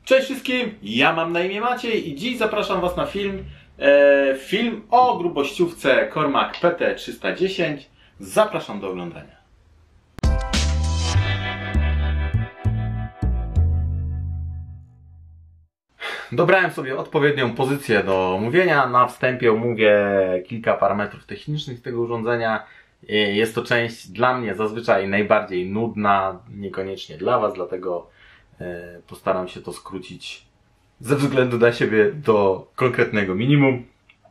Cześć wszystkim, ja mam na imię Maciej i dziś zapraszam Was na film o grubościówce Cormac PT310. Zapraszam do oglądania. Dobrałem sobie odpowiednią pozycję do omówienia. Na wstępie omówię kilka parametrów technicznych tego urządzenia. Jest to część dla mnie zazwyczaj najbardziej nudna, niekoniecznie dla Was, dlatego postaram się to skrócić ze względu na siebie do konkretnego minimum.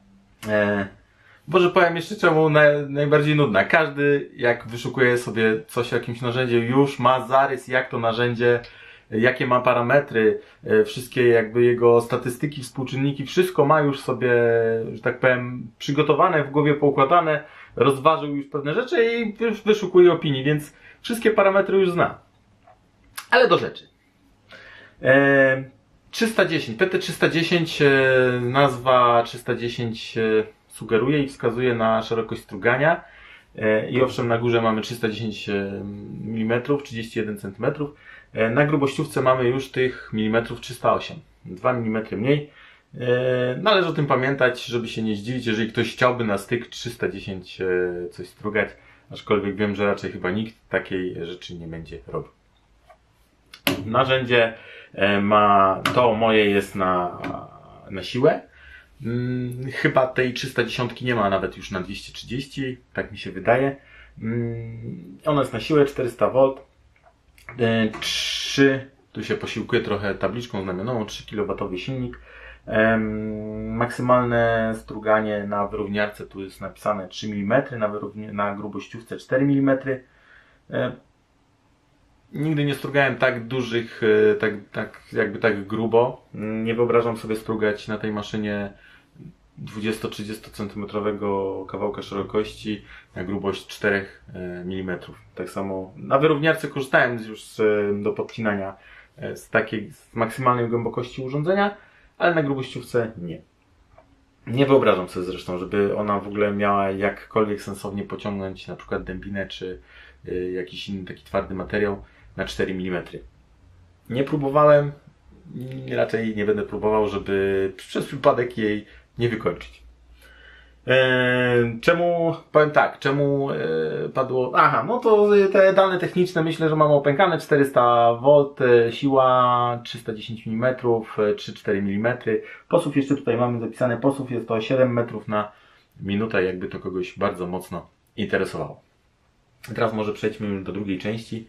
Może powiem jeszcze czemu najbardziej nudna. Każdy, jak wyszukuje sobie coś w jakimś narzędziu, już ma zarys, jak to narzędzie, jakie ma parametry, wszystkie jakby jego statystyki, współczynniki, wszystko ma już sobie, że tak powiem, przygotowane, w głowie poukładane, rozważył już pewne rzeczy i już wyszukuje opinii, więc wszystkie parametry już zna. Ale do rzeczy. 310, PT310, nazwa 310 sugeruje i wskazuje na szerokość strugania i owszem, na górze mamy 310 mm, 31 cm, na grubościówce mamy już tych milimetrów 308, 2 mm mniej. Należy o tym pamiętać, żeby się nie zdziwić, jeżeli ktoś chciałby na styk 310 coś strugać, aczkolwiek wiem, że raczej chyba nikt takiej rzeczy nie będzie robił. Narzędzie moje jest na siłę. Chyba tej 310 nie ma nawet już na 230, tak mi się wydaje. Ona jest na siłę 400V. 3, tu się posiłkuje trochę tabliczką znamionową, 3 kW silnik. Maksymalne struganie na wyrówniarce tu jest napisane 3 mm, na grubościówce 4 mm. Nigdy nie strugałem tak dużych, tak grubo. Nie wyobrażam sobie strugać na tej maszynie 20-30 cm kawałka szerokości na grubość 4 mm. Tak samo na wyrówniarce korzystałem już do podcinania z maksymalnej głębokości urządzenia, ale na grubościówce nie. Nie wyobrażam sobie zresztą, żeby ona w ogóle miała jakkolwiek sensownie pociągnąć na przykład dębinę czy jakiś inny taki twardy materiał na 4 mm. Nie próbowałem, raczej nie będę próbował, żeby przez przypadek jej nie wykończyć. Czemu padło? Aha, no to te dane techniczne myślę, że mamy opękane. 400V, siła 310 mm, 3-4 mm. Posuw jeszcze tutaj mamy zapisane, posuw jest to 7 metrów na minutę, jakby to kogoś bardzo mocno interesowało. Teraz może przejdźmy już do drugiej części.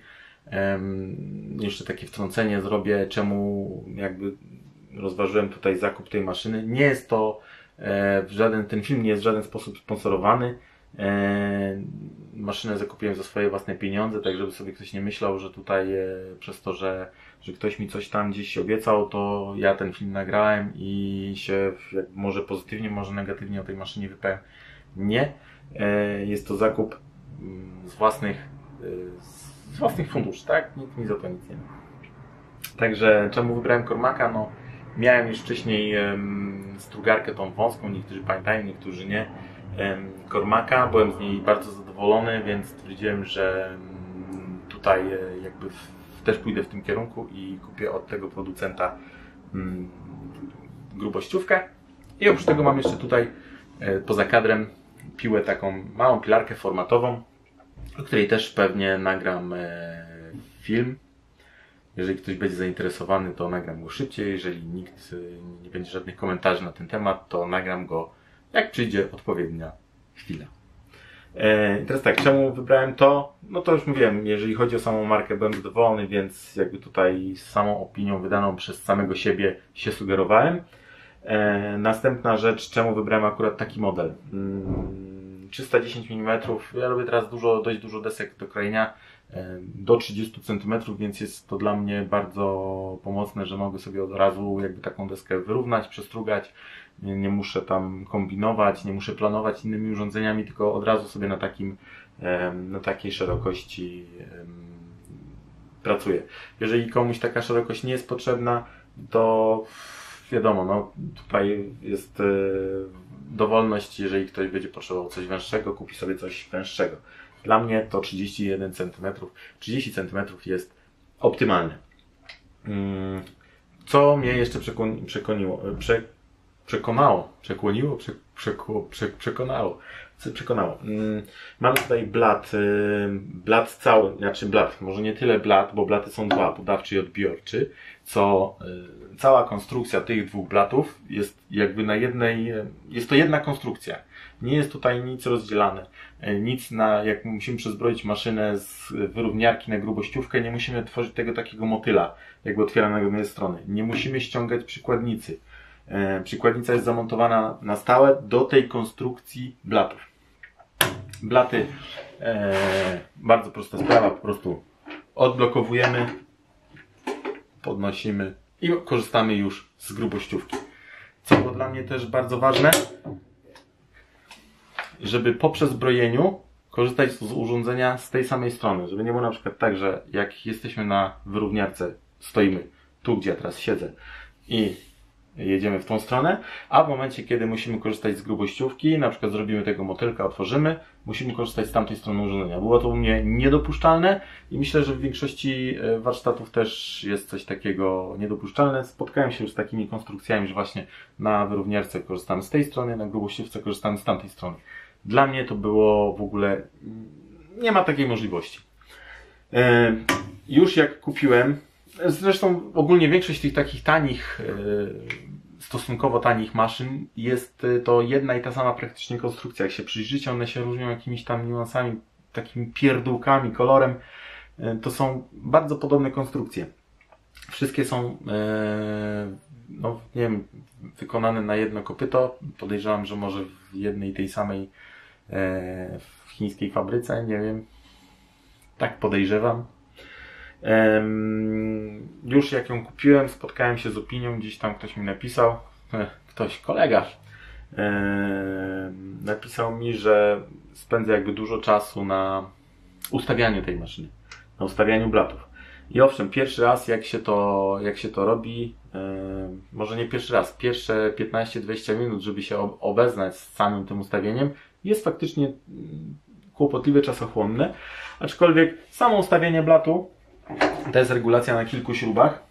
Jeszcze takie wtrącenie zrobię, czemu jakby rozważyłem tutaj zakup tej maszyny. Nie jest to ten film nie jest w żaden sposób sponsorowany. Maszynę zakupiłem za swoje własne pieniądze, tak żeby sobie ktoś nie myślał, że tutaj przez to, że ktoś mi coś tam gdzieś obiecał, to ja ten film nagrałem i się może pozytywnie, może negatywnie o tej maszynie wypowiem. Nie. Jest to zakup z własnych funduszy, tak? Nikt mi za to nic nie ma. Także czemu wybrałem Cormaca? No, miałem już wcześniej strugarkę tą wąską, niektórzy pamiętają, niektórzy nie. Cormaca, byłem z niej bardzo zadowolony, więc stwierdziłem, że tutaj jakby też pójdę w tym kierunku i kupię od tego producenta grubościówkę. I oprócz tego mam jeszcze tutaj poza kadrem piłę, taką małą pilarkę formatową, o której też pewnie nagram film. Jeżeli ktoś będzie zainteresowany, to nagram go szybciej. Jeżeli nikt nie będzie żadnych komentarzy na ten temat, to nagram go jak przyjdzie odpowiednia chwila. Teraz tak, czemu wybrałem to? No to już mówiłem, jeżeli chodzi o samą markę, byłem zadowolony, więc jakby tutaj z samą opinią wydaną przez samego siebie się sugerowałem. Następna rzecz, czemu wybrałem akurat taki model? 310 mm, ja robię teraz dość dużo desek do krojenia, do 30 cm, więc jest to dla mnie bardzo pomocne, że mogę sobie od razu jakby taką deskę wyrównać, przestrugać, nie muszę tam kombinować, nie muszę planować innymi urządzeniami, tylko od razu sobie na takiej szerokości pracuję. Jeżeli komuś taka szerokość nie jest potrzebna, to wiadomo, no tutaj jest dowolność, jeżeli ktoś będzie potrzebował coś węższego, kupi sobie coś węższego. Dla mnie to 31 cm, 30 cm jest optymalne. Co mnie jeszcze przekonało. Mamy tutaj blat cały, znaczy blat, może nie tyle blat, bo blaty są dwa, podawczy i odbiorczy, co cała konstrukcja tych dwóch blatów jest jakby na jednej, jest to jedna konstrukcja. Nie jest tutaj nic rozdzielane. Nic jak musimy przezbroić maszynę z wyrówniarki na grubościówkę, nie musimy tworzyć tego takiego motyla, jakby otwieranego z jednej strony. Nie musimy ściągać przykładnicy. Przykładnica jest zamontowana na stałe do tej konstrukcji blatów. Blaty, bardzo prosta sprawa, po prostu odblokowujemy, podnosimy i korzystamy już z grubościówki. Co było dla mnie też bardzo ważne, żeby po przezbrojeniu korzystać z urządzenia z tej samej strony. Żeby nie było na przykład tak, że jak jesteśmy na wyrówniarce, stoimy tu, gdzie ja teraz siedzę i jedziemy w tą stronę, a w momencie, kiedy musimy korzystać z grubościówki, na przykład zrobimy tego motylka, otworzymy, musimy korzystać z tamtej strony urządzenia. Było to u mnie niedopuszczalne i myślę, że w większości warsztatów też jest coś takiego niedopuszczalne. Spotkałem się już z takimi konstrukcjami, że właśnie na wyrówniarce korzystamy z tej strony, na grubościówce korzystamy z tamtej strony. Dla mnie to było w ogóle, nie ma takiej możliwości. Już jak kupiłem, zresztą ogólnie większość tych takich tanich, stosunkowo tanich maszyn jest to jedna i ta sama praktycznie konstrukcja. Jak się przyjrzycie, one się różnią jakimiś tam niuansami, takimi pierdółkami, kolorem. To są bardzo podobne konstrukcje. Wszystkie są, no nie wiem, wykonane na jedno kopyto. Podejrzewam, że może w jednej tej samej w chińskiej fabryce, nie wiem. Tak podejrzewam. Już jak ją kupiłem, spotkałem się z opinią, gdzieś tam ktoś mi napisał, kolegarz, napisał mi, że spędza jakby dużo czasu na ustawianiu tej maszyny, na ustawianiu blatów. I owszem, pierwszy raz jak się to robi, może nie pierwszy raz, pierwsze 15-20 minut, żeby się obeznać z samym tym ustawieniem, jest faktycznie kłopotliwe, czasochłonne, aczkolwiek samo ustawienie blatu to jest regulacja na kilku śrubach.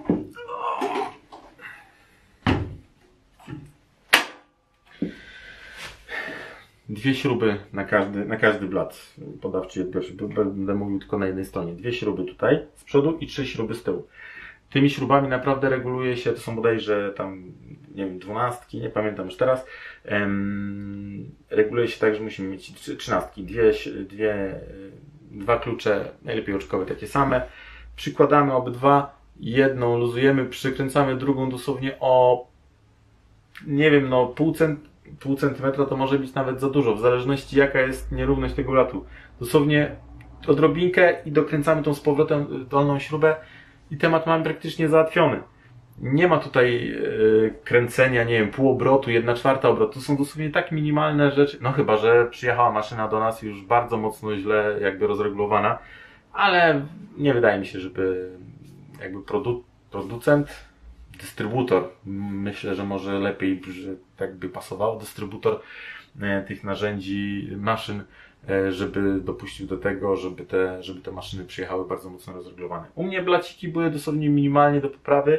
Dwie śruby na każdy blat podawczy i odbiorczy. Będę mówił tylko na jednej stronie. Dwie śruby tutaj z przodu i 3 śruby z tyłu. Tymi śrubami naprawdę reguluje się, to są bodajże tam, nie wiem, 12, nie pamiętam już teraz. Reguluje się tak, że musimy mieć 13, dwa klucze, najlepiej oczkowe takie same. Przykładamy obydwa, jedną luzujemy, przykręcamy drugą dosłownie o, nie wiem, no pół centymetra to może być nawet za dużo, w zależności jaka jest nierówność tego blatu. Dosłownie odrobinkę i dokręcamy tą z powrotem dolną śrubę i temat mamy praktycznie załatwiony. Nie ma tutaj kręcenia, nie wiem, pół obrotu, 1/4 obrotu. To są dosłownie tak minimalne rzeczy. No chyba, że przyjechała maszyna do nas już bardzo mocno źle jakby rozregulowana, ale nie wydaje mi się, żeby jakby producent, dystrybutor, myślę, że może lepiej, że tak by pasowało, dystrybutor tych narzędzi, maszyn, żeby dopuścił do tego, żeby te maszyny przyjechały bardzo mocno rozregulowane. U mnie blaciki były dosłownie minimalnie do poprawy,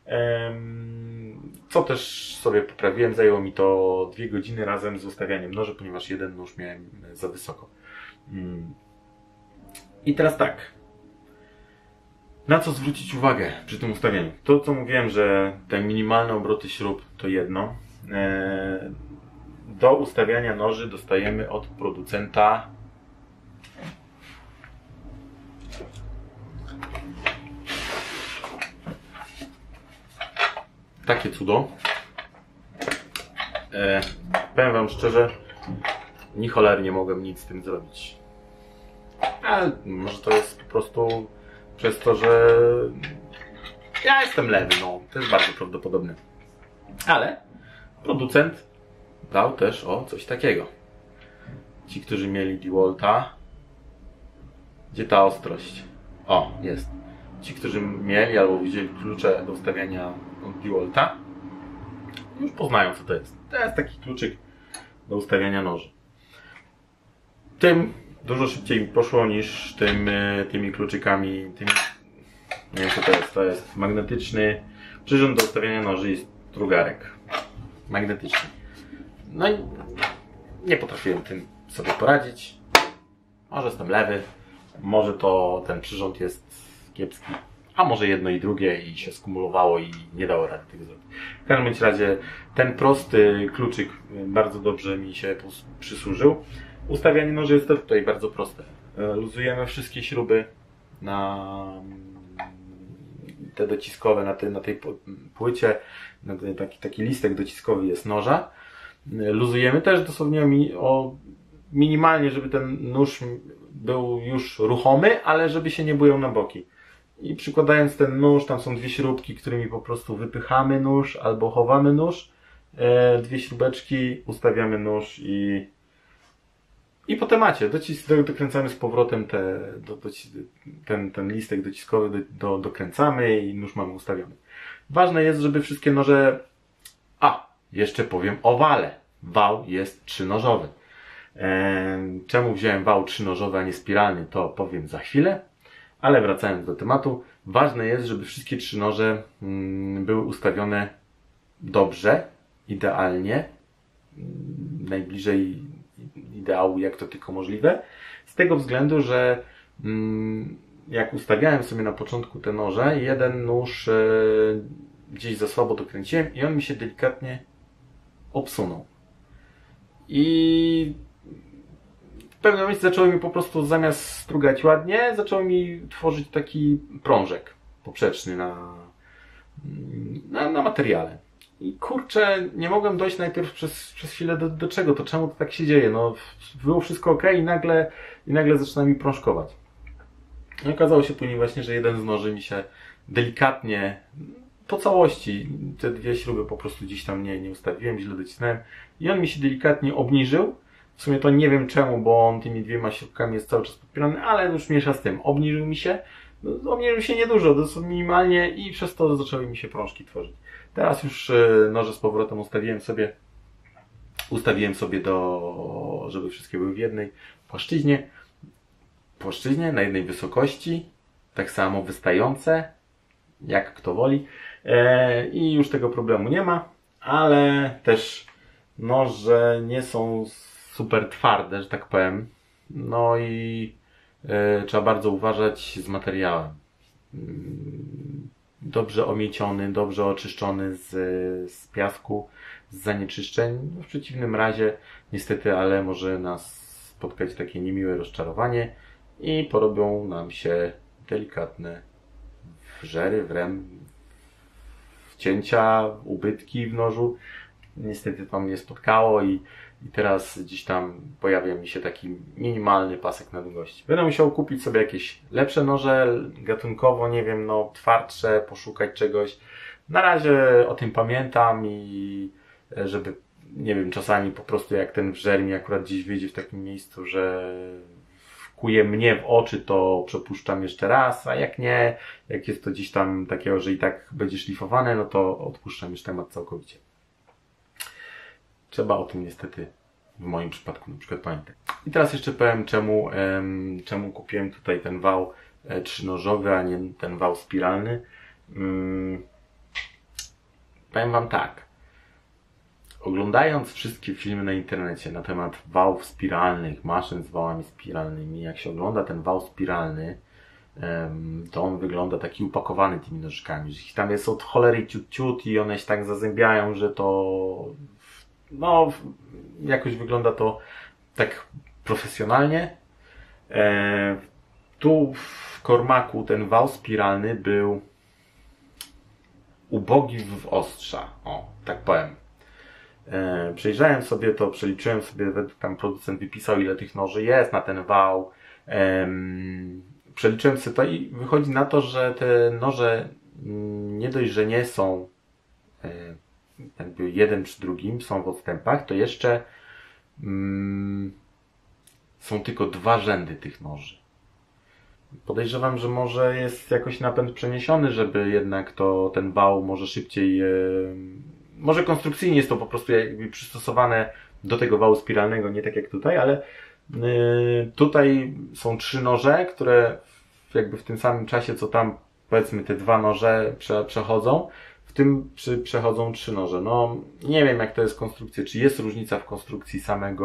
co też sobie poprawiłem. Zajęło mi to 2 godziny razem z ustawianiem noży, ponieważ jeden nóż miałem za wysoko. I teraz tak. Na co zwrócić uwagę przy tym ustawieniu? To, co mówiłem, że te minimalne obroty śrub to jedno. Do ustawiania noży dostajemy od producenta takie cudo. Powiem wam szczerze, ni cholernie mogłem nic z tym zrobić. Ale może to jest po prostu przez to, że ja jestem lewy, no to jest bardzo prawdopodobne. Ale producent dał też coś takiego. Ci, którzy mieli DeWalta, gdzie ta ostrość? O, jest. Ci, którzy mieli albo wzięli klucze do ustawiania od DeWalta, już poznają, co to jest. To jest taki kluczyk do ustawiania noży. Tym dużo szybciej mi poszło niż tymi kluczykami, nie wiem co to jest magnetyczny Przyrząd do ustawiania noży jest drugarek magnetyczny. No i nie potrafiłem tym sobie poradzić. Może jestem lewy, może to ten przyrząd jest kiepski, a może jedno i drugie i się skumulowało i nie dało rady tego zrobić. W każdym razie ten prosty kluczyk bardzo dobrze mi się przysłużył. Ustawianie noży jest też tutaj bardzo proste. Luzujemy wszystkie śruby na te dociskowe, na tej płycie. Taki listek dociskowy jest noża. Luzujemy też dosłownie minimalnie, żeby ten nóż był już ruchomy, ale żeby się nie bujał na boki. I przykładając ten nóż, tam są dwie śrubki, którymi po prostu wypychamy nóż albo chowamy nóż. Dwie śrubeczki, ustawiamy nóż i po temacie. Dokręcamy z powrotem ten listek dociskowy, dokręcamy i nóż mamy ustawiony. Ważne jest, żeby wszystkie noże... jeszcze powiem o wale. Wał jest trzynożowy. Czemu wziąłem wał trzynożowy, a nie spiralny, to powiem za chwilę. Ale wracając do tematu, ważne jest, żeby wszystkie trzy noże były ustawione dobrze, idealnie, najbliżej ideału jak to tylko możliwe. Z tego względu, że jak ustawiałem sobie na początku te noże, jeden nóż gdzieś za słabo dokręciłem i on mi się delikatnie obsunął. I w pewnym momencie zaczęło mi po prostu zamiast strugać ładnie, zaczęło mi tworzyć taki prążek poprzeczny na materiale. I kurczę, nie mogłem dojść najpierw przez chwilę do czego to, czemu to tak się dzieje. No, było wszystko ok i nagle zaczyna mi prążkować. I okazało się później właśnie, że jeden z noży mi się delikatnie, po całości, te dwie śruby po prostu gdzieś tam nie ustawiłem, źle docisnąłem i on mi się delikatnie obniżył. W sumie to nie wiem czemu, bo on tymi dwiema śrubkami jest cały czas podpierany, ale już mniejsza z tym. Obniżył mi się niedużo, dosłownie minimalnie i przez to zaczęły mi się prążki tworzyć. Teraz już noże z powrotem ustawiłem sobie żeby wszystkie były w jednej płaszczyźnie, na jednej wysokości, tak samo wystające, jak kto woli. I już tego problemu nie ma, ale też noże nie są super twarde, że tak powiem. No i trzeba bardzo uważać z materiałem. Dobrze omieciony, dobrze oczyszczony z piasku, z zanieczyszczeń. W przeciwnym razie niestety, ale może nas spotkać takie niemiłe rozczarowanie i porobią nam się delikatne wrzery, wcięcia, ubytki w nożu. Niestety to mnie spotkało i teraz gdzieś tam pojawia mi się taki minimalny pasek na długości. Będę musiał kupić sobie jakieś lepsze noże, gatunkowo, nie wiem, twardsze, poszukać czegoś. Na razie o tym pamiętam i żeby, nie wiem, czasami po prostu jak ten wrzer mi akurat gdzieś wyjdzie w takim miejscu, że wkuje mnie w oczy, to przepuszczam jeszcze raz, a jak nie, jak jest to gdzieś tam takiego, że i tak będzie szlifowane, no to odpuszczam już temat całkowicie. Trzeba o tym niestety w moim przypadku na przykład pamiętać. I teraz jeszcze powiem, czemu kupiłem tutaj ten wał trzynożowy, a nie ten wał spiralny. Powiem Wam tak. Oglądając wszystkie filmy na internecie na temat wałów spiralnych, maszyn z wałami spiralnymi, jak się ogląda ten wał spiralny, to on wygląda taki upakowany tymi nożykami, że ich tam jest od cholery ciut i one się tak zazębiają, że to jakoś wygląda to tak profesjonalnie. Tu w Kormaku ten wał spiralny był ubogi w ostrza, tak powiem. Przejrzałem sobie to, przeliczyłem sobie, tam producent wypisał, ile tych noży jest na ten wał. Przeliczyłem sobie to i wychodzi na to, że te noże nie dość, że nie są jakby jeden przy drugim, są w odstępach, to jeszcze są tylko dwa rzędy tych noży. Podejrzewam, że może jest jakoś napęd przeniesiony, żeby jednak ten wał może szybciej... Może konstrukcyjnie jest to po prostu jakby przystosowane do tego wału spiralnego, nie tak jak tutaj, ale tutaj są trzy noże, które jakby w tym samym czasie, co tam powiedzmy te dwa noże przechodzą, tym przechodzą 3 noże. No, nie wiem jak to jest konstrukcja, czy jest różnica w konstrukcji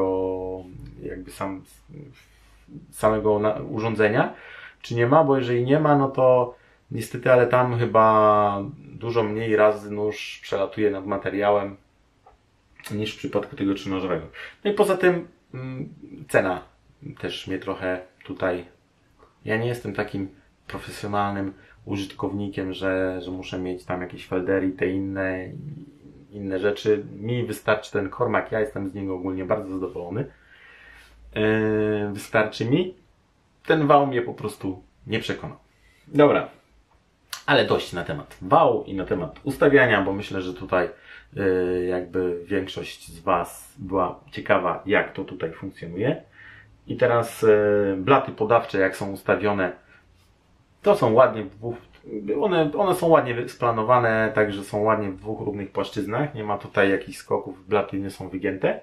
samego urządzenia, czy nie ma, bo jeżeli nie ma, no to niestety, ale tam chyba dużo mniej razy nóż przelatuje nad materiałem niż w przypadku tego 3-nożowego. No i poza tym cena też mnie trochę tutaj... Ja nie jestem takim profesjonalnym użytkownikiem, że muszę mieć tam jakieś feldery i te inne rzeczy. Mi wystarczy ten Cormac, ja jestem z niego ogólnie bardzo zadowolony. Wystarczy mi. Ten wał mnie po prostu nie przekonał. Dobra, ale dość na temat wału i na temat ustawiania, bo myślę, że tutaj jakby większość z Was była ciekawa, jak to tutaj funkcjonuje. I teraz blaty podawcze, jak są ustawione, to są ładnie one są ładnie splanowane, także są ładnie w 2 równych płaszczyznach. Nie ma tutaj jakichś skoków, blaty nie są wygięte.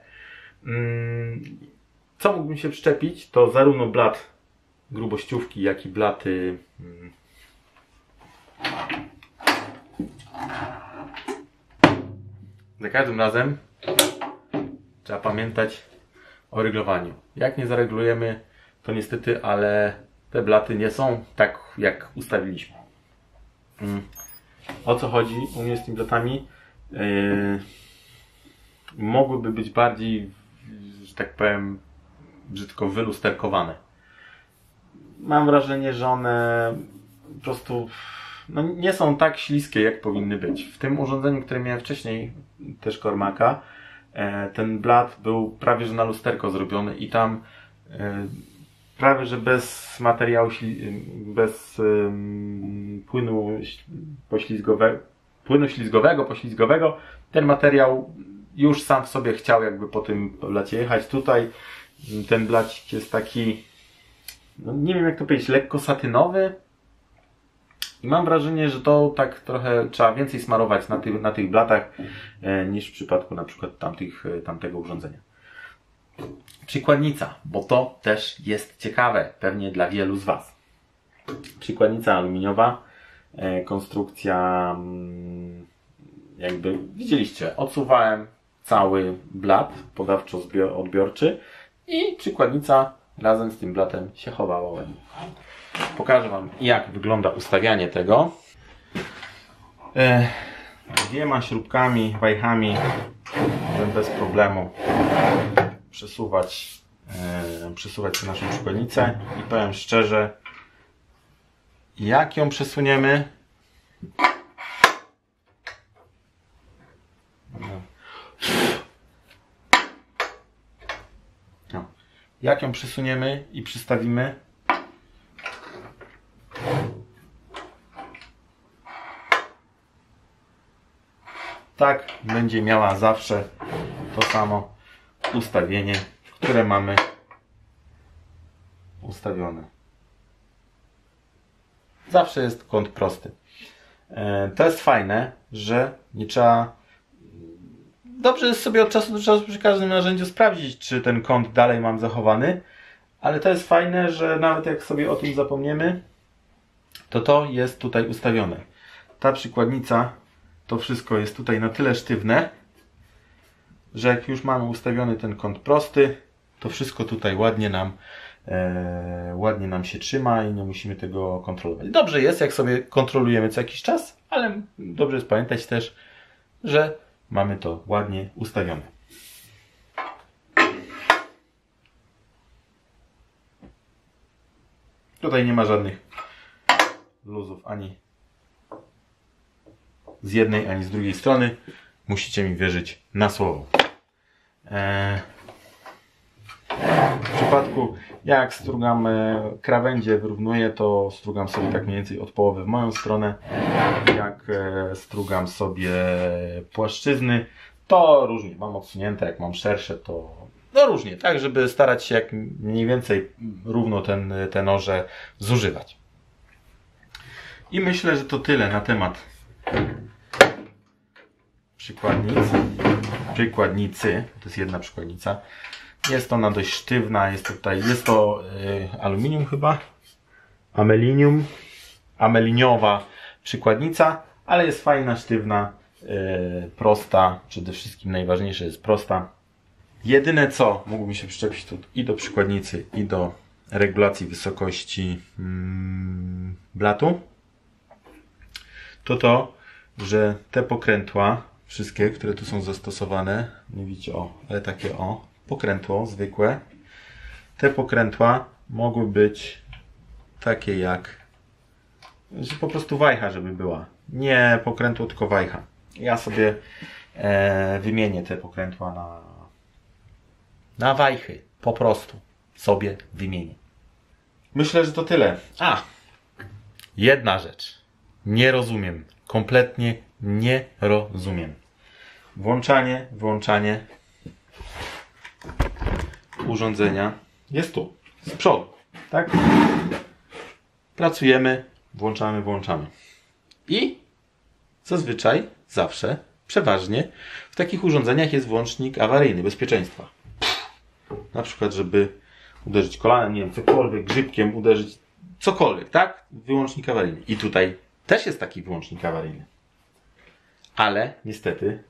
Co mógłbym się przyczepić, to zarówno blat grubościówki, jak i blaty za każdym razem trzeba pamiętać o ryglowaniu. Jak nie zareglujemy, to niestety, ale te blaty nie są tak, jak ustawiliśmy. O co chodzi u mnie z tymi blatami? Mogłyby być bardziej, że tak powiem, brzydko wylusterkowane. Mam wrażenie, że one po prostu nie są tak śliskie, jak powinny być. W tym urządzeniu, które miałem wcześniej, też Cormaca, ten blat był prawie że na lusterko zrobiony i tam prawie że bez materiału, bez płynu poślizgowego, ten materiał już sam w sobie chciał jakby po tym blacie jechać. Tutaj ten blacik jest taki, nie wiem jak to powiedzieć, lekko satynowy. I mam wrażenie, że to tak trochę trzeba więcej smarować na tych blatach niż w przypadku na przykład tamtego urządzenia. Przykładnica, bo to też jest ciekawe pewnie dla wielu z Was. Przykładnica aluminiowa, konstrukcja jakby widzieliście, odsuwałem cały blat podawczo-odbiorczy i przykładnica razem z tym blatem się chowała ładnie. Pokażę Wam, jak wygląda ustawianie tego. 2 śrubkami, wajchami bez problemu przesuwać naszą przykładnicę i powiem szczerze, jak ją przesuniemy, jak ją przesuniemy i przystawimy, tak będzie miała zawsze to samo ustawienie, które mamy ustawione. Zawsze jest kąt prosty. To jest fajne, że nie trzeba... Dobrze jest sobie od czasu do czasu przy każdym narzędziu sprawdzić, czy ten kąt dalej mam zachowany, ale to jest fajne, że nawet jak sobie o tym zapomniemy, to jest tutaj ustawione. Ta przykładnica, to wszystko jest tutaj na tyle sztywne, że jak już mamy ustawiony ten kąt prosty, to wszystko tutaj ładnie nam się trzyma i nie musimy tego kontrolować. Dobrze jest, jak sobie kontrolujemy co jakiś czas, ale dobrze jest pamiętać też, że mamy to ładnie ustawione. Tutaj nie ma żadnych luzów ani z jednej, ani z drugiej strony. Musicie mi wierzyć na słowo. W przypadku, jak strugam krawędzie, wyrównuję, to strugam sobie tak mniej więcej od połowy w moją stronę. Jak strugam sobie płaszczyzny, to różnie. Mam odsunięte, jak mam szersze, to różnie. Tak, żeby starać się jak mniej więcej równo te noże zużywać. I myślę, że to tyle na temat przykładnicy. To jest jedna przykładnica. Jest ona dość sztywna, jest to aluminium chyba, ameliniowa przykładnica, ale jest fajna, sztywna prosta, przede wszystkim najważniejsze jest prosta. Jedyne co mógłbym się przyczepić tu i do przykładnicy, i do regulacji wysokości blatu, to, że te pokrętła, wszystkie, które tu są zastosowane, nie widzicie, ale takie pokrętło zwykłe, te pokrętła mogły być takie jak, że po prostu wajcha, żeby była. Nie pokrętło, tylko wajcha. Ja sobie wymienię te pokrętła na wajchy. Po prostu sobie wymienię. Myślę, że to tyle. Jedna rzecz. Nie rozumiem. Kompletnie nie rozumiem. Włączanie urządzenia jest tu, z przodu. Tak? Pracujemy, włączamy. I zazwyczaj, zawsze, przeważnie w takich urządzeniach jest włącznik awaryjny, bezpieczeństwa. Na przykład, żeby uderzyć kolanem, nie wiem, cokolwiek, grzybkiem uderzyć, cokolwiek, tak? Wyłącznik awaryjny. I tutaj też jest taki wyłącznik awaryjny. Ale niestety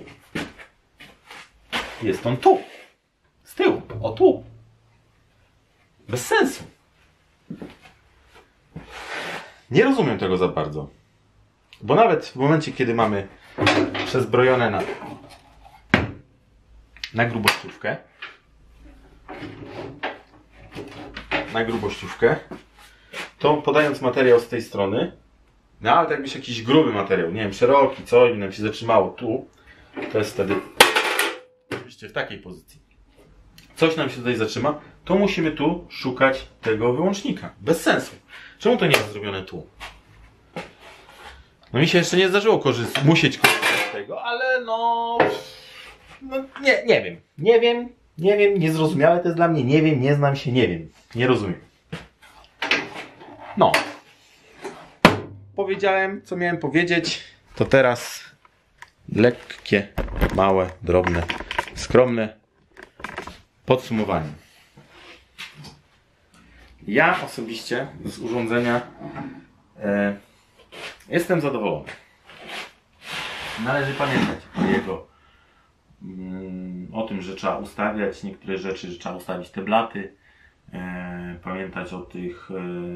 jest on tu. Z tyłu. Tu. Bez sensu. Nie rozumiem tego za bardzo. Bo nawet w momencie, kiedy mamy przezbrojone na grubościówkę, to podając materiał z tej strony, nawet jakbyś jakiś gruby materiał, nie wiem, szeroki, coś by nam się zatrzymało tu, to jest wtedy oczywiście w takiej pozycji. Coś nam się tutaj zatrzyma, to musimy tu szukać tego wyłącznika. Bez sensu. Czemu to nie jest zrobione tu? No mi się jeszcze nie zdarzyło musieć korzystać z tego, ale nie wiem, niezrozumiałe to jest dla mnie, nie wiem, nie znam się, nie rozumiem. Powiedziałem, co miałem powiedzieć, to teraz lekkie, małe, drobne, skromne podsumowanie. Ja osobiście z urządzenia jestem zadowolony. Należy pamiętać o tym, że trzeba ustawiać niektóre rzeczy, że trzeba ustawić te blaty, pamiętać o tych,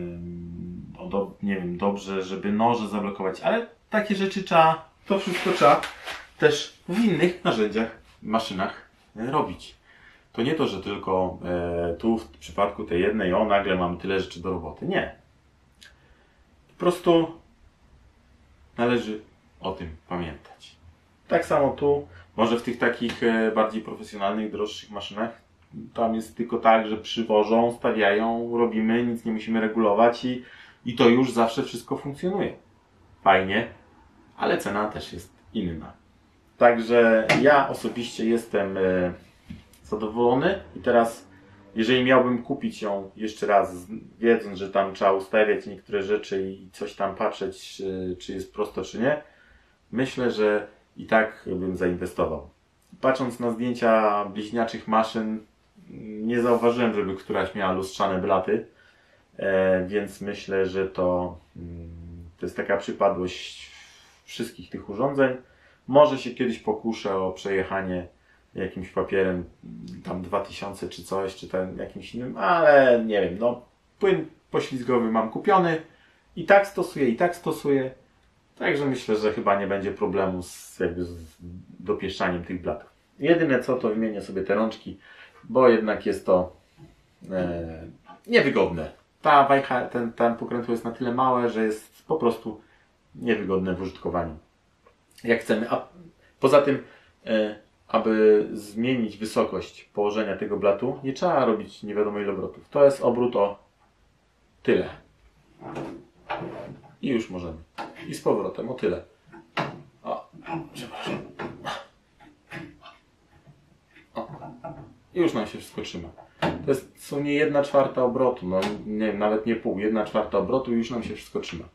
dobrze, żeby noże zablokować, ale takie rzeczy to wszystko trzeba też w innych narzędziach, maszynach robić. To nie to, że tylko tu w przypadku tej jednej, nagle mamy tyle rzeczy do roboty. Nie. Po prostu należy o tym pamiętać. Tak samo tu, może w tych takich bardziej profesjonalnych, droższych maszynach, tam jest tylko tak, że przywożą, stawiają, robimy, nic nie musimy regulować i to już zawsze wszystko funkcjonuje. Fajnie, ale cena też jest inna. Także ja osobiście jestem zadowolony i teraz, jeżeli miałbym kupić ją jeszcze raz, wiedząc, że tam trzeba ustawiać niektóre rzeczy i coś tam patrzeć, czy jest prosto, czy nie, myślę, że i tak bym zainwestował. Patrząc na zdjęcia bliźniaczych maszyn, nie zauważyłem, żeby któraś miała lustrzane blaty, więc myślę, że to jest taka przypadłość wszystkich tych urządzeń. Może się kiedyś pokuszę o przejechanie jakimś papierem, tam 2000 czy coś, czy tam jakimś innym, ale nie wiem, płyn poślizgowy mam kupiony, i tak stosuję, także myślę, że chyba nie będzie problemu z dopieszczaniem tych blatów. Jedyne co, to wymienię sobie te rączki, bo jednak jest to niewygodne. Ta wajcha, ten pokrętło jest na tyle małe, że jest po prostu niewygodne w użytkowaniu. Jak chcemy, a poza tym, aby zmienić wysokość położenia tego blatu, nie trzeba robić nie wiadomo ile obrotów. To jest obrót o tyle. I już możemy. I z powrotem o tyle. Przepraszam. I już nam się wszystko trzyma. To jest w sumie 1/4 obrotu, nie wiem, nawet nie pół, 1/4 obrotu i już nam się wszystko trzyma.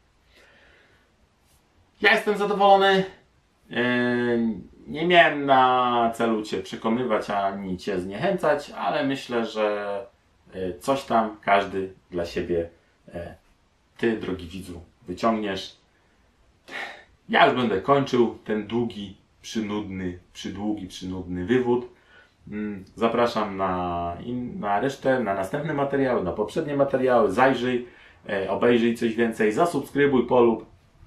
Ja jestem zadowolony. Nie miałem na celu Cię przekonywać ani Cię zniechęcać, ale myślę, że coś tam każdy dla siebie, Ty, drogi widzu, wyciągniesz. Ja już będę kończył ten przydługi, wywód. Zapraszam na resztę, na następne materiały, na poprzednie materiały. Zajrzyj, obejrzyj coś więcej, zasubskrybuj, polub.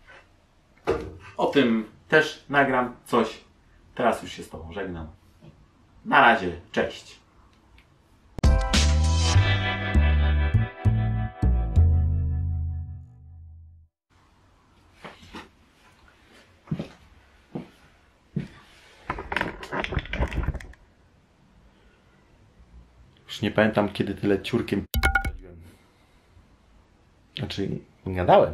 O tym też nagram coś. Teraz już się z Tobą żegnam. Na razie, cześć. Już nie pamiętam, kiedy tyle ciurkiem Znaczy, gadałem.